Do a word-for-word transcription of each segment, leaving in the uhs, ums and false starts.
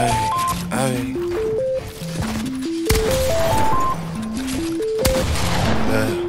Ay, ay. Yeah.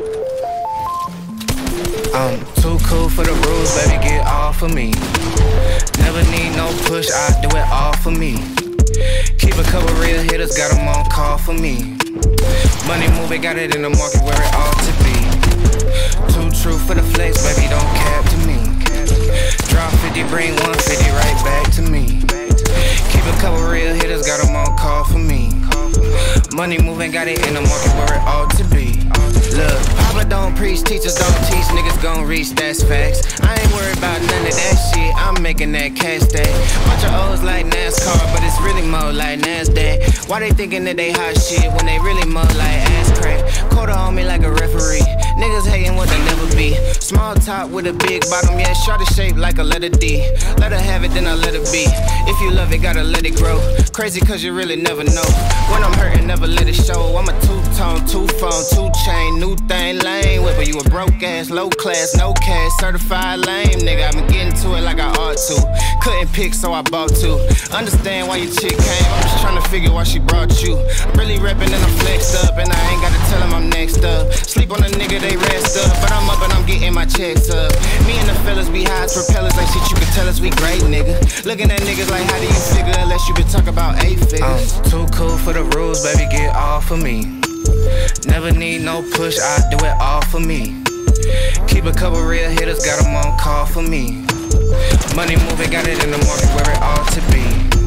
I'm too cool for the rules, baby, get off of me. Never need no push, I do it all for me. Keep a couple real hitters, got them on call for me. Money moving, got it in the market where it ought to be. Too true for the flex, baby, don't cap to me. Drop fifty, bring one fifty right back to me. Keep a couple real hitters, got them on call for me. Money moving, got it in the market where it ought to be. Look, Papa don't preach, teachers don't teach, niggas gon' reach, that's facts. I ain't worried about none of that shit, I'm making that cash day. Bunch of O's like NASCAR, but it's really more like NASDAQ. Why they thinking that they hot shit when they really more like ass crack? Quarter on me like a referee, niggas hating what they never be. Small top with a big bottom, yeah, shorter shape like a letter D. Let her have it, then I let her be. If you love it, gotta let it grow. Crazy cause you really never know. When I'm hurting, never let it show. I'm a two-tone, two-phone, two-chain, new thing, lame whipper. You a broke ass, low class, no cash, certified lame nigga. I been getting to it like I ought to. Couldn't pick, so I bought two. Understand why your chick came, I'm just trying to figure why she brought you. I'm really reppin' and I'm flexed up, and I ain't gotta tell him I'm next up. Sleep on a nigga, they rest up, but I'm up and I'm getting my checks up. Me and the fellas be high as propellers, like shit you can tell us we great, nigga. Looking at niggas like how do you figure, unless you been talk about eight figures. I'm too cool for the rules, baby, get off of me. Never need no push, I do it all for me. Keep a couple real hitters, got them on call for me. Money moving, got it in the market where it ought to be.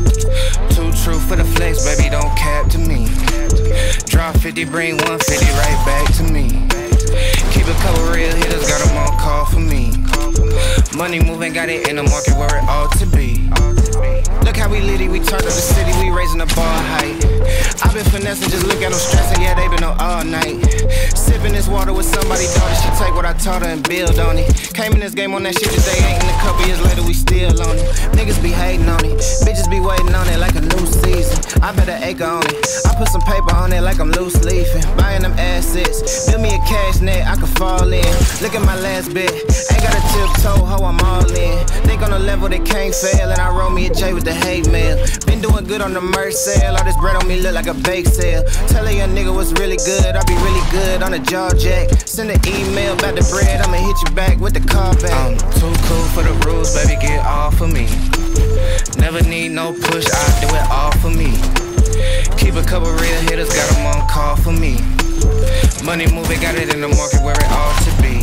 Too true for the flex, baby, don't cap to me. Drop fifty, bring one fifty right back to me. Keep a couple real hitters, got them on call for me. Money moving, got it in the market where it ought to be. Look how we litty, we turned up the city, we raising the bar height. I been finessing, just look at them stressing, yeah, they been on all night. Sipping this water with somebody daughter, she take what I taught her and build on it. Came in this game on that shit today, ain't in a couple years later, we still on it. Niggas be hating on it, bitches be waiting on it like a new season. I bet an acre on it, I put some paper on it like I'm loose leafing. Buying them assets, build me a cash net, I can fall in. Look at my last bit, ain't got a tiptoe, ho, I'm all in. Think on a level that can't fail, and I roll me a J with the hate mail. Been doing good on the merch sale, all this bread on me look like a bake sale. Tell a young nigga what's really good, I be really good on a jaw jack. Send an email about the bread, I'ma hit you back with the call back. I'm too cool for the rules, baby, get off of me. Never need no push, I do it all for me. Keep a couple real hitters, got them on call for me. Money moving, got it in the market where it ought to be.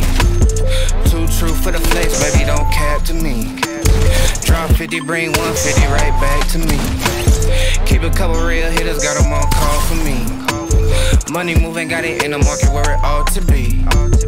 Too true for the flex, baby, don't cap to me. Drop fifty, bring one fifty right back to me. Keep a couple real hitters, got them on call for me. Money moving, got it in the market where it ought to be.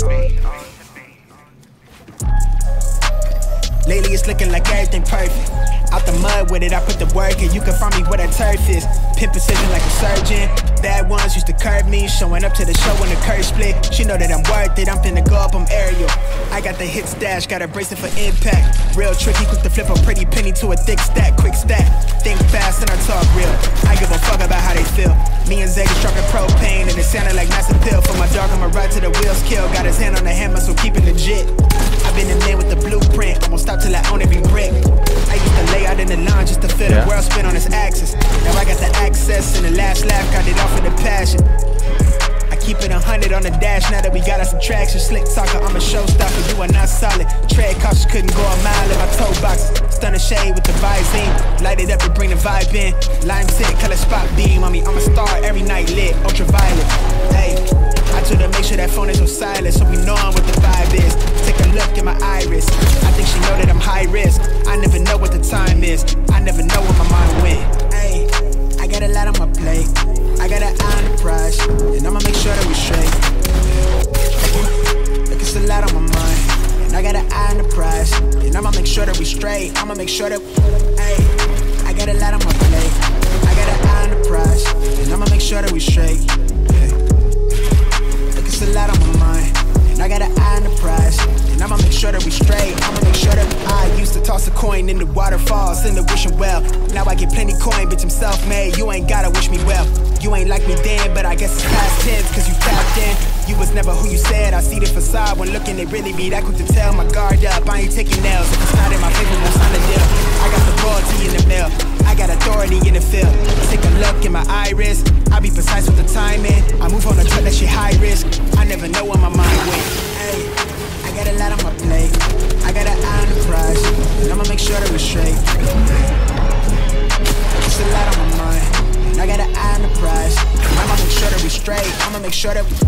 Lately it's looking like everything perfect. Out the mud with it, I put the work in. You can find me where that turf is. Pin precision like a surgeon. Bad ones used to curb me. Showing up to the show when the curve split. She know that I'm worth it, I'm finna go up, I'm aerial. I got the hit stash, got a bracelet for impact. Real tricky, quick to flip a pretty penny to a thick stack. Quick stack, think fast and I talk real. I give a fuck about how they feel. Me and Zay dropping propane and it sounded like massive pill. For my dog, I'ma ride to the wheels kill. Got his hand on the hammer, so keep it legit. I've been the man with the blueprint, I won't stop till I own every brick. I used to lay out in the line just to feel yeah. the world spin on its axis. Now I got the access and the last laugh, got it off with the passion. I keep it a hundred on the dash now that we got our subtraction. Slick talker, I'm a showstopper, you are not solid. Tread cautious, couldn't go a mile in my toe boxes. Stunner shade with the Visine, light it up and bring the vibe in. Lime tint, color spot beam on me, I'm a star every night lit, ultraviolet. Hey, I told her make sure that phone is on silent so we know what the vibe is. Take a look at my iris, I think she know that I'm high risk. I never know what the time is, I never know where my mind went. Hey, I got a lot on my plate, I got an eye on the prize, and I'ma make sure that we straight. Look, it's a lot on my mind, and I got an eye on the prize, and I'ma make sure that we straight. I'ma make sure that, hey, I got a lot on my plate, I got an eye on the prize, and I'ma make sure that we straight. Look, it's a lot on my mind, and I got an eye on the prize, and I'ma make sure that we straight. I'ma make sure that I used to toss a coin in the waterfalls, in the wishing well. Now I get plenty coin, bitch, I'm self-made. You ain't gotta wish me well. You ain't like me then, but I guess it's past tense, cause you tapped in. You was never who you said. I see the facade when looking, they really be that quick to tell. My guard up, I ain't taking nails. If it's not in my favor, won't sign a deal. I got the royalty in the mail, I got authority already in the field. Take a look in my iris, I be precise with the timing. I move on the truck, that shit high risk. I never know where my mind went. Hey, I got a lot on my plate. I got an eye on the prize, and I'ma make sure that we're straight. Just a lot on my mind. I got an eye on the prize, and I'ma make sure that we're straight. I'ma make sure that we